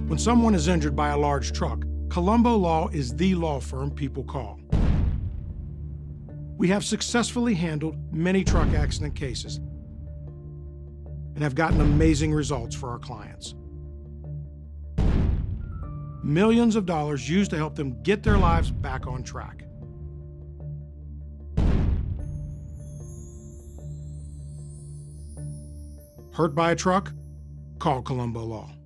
When someone is injured by a large truck, Colombo Law is the law firm people call. We have successfully handled many truck accident cases and have gotten amazing results for our clients. Millions of dollars used to help them get their lives back on track. Hurt by a truck? Call Colombo Law.